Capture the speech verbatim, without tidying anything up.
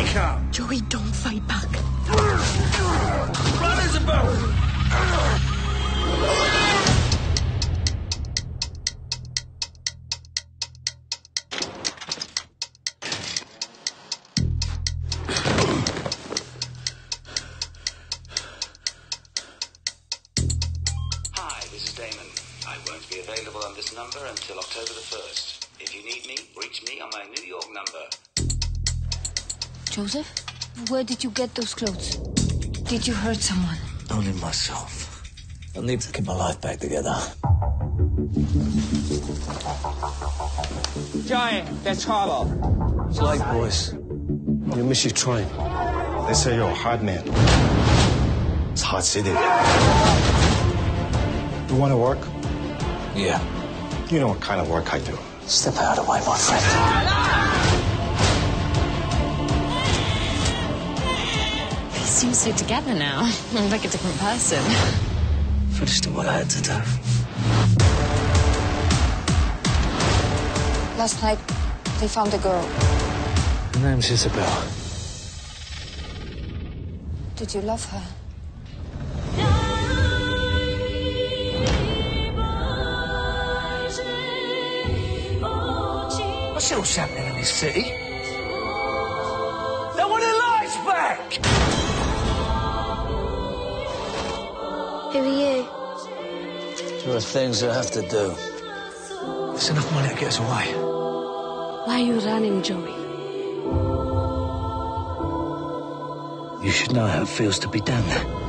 Wake up! Joey, don't fight back. Run, Isabel! Available on this number until October the first. If you need me, reach me on my New York number. Joseph, where did you get those clothes? Did you hurt someone? Only myself. I need to keep my life back together. Joey, that's trouble. It's like, boys. You miss your train. They say you're a hard man. It's a hard city. You want to work? Yeah. You know what kind of work I do. Step out of the way, my friend. He seems so together now. Like a different person. Finished what I had to do. Last night, they found a girl. Her name's Isabel. Did you love her? What's else happening in this city? They want their lives back! Who are you? There are things I have to do. It's enough money to get us away. Why are you running, Joey? You should know how it feels to be down there.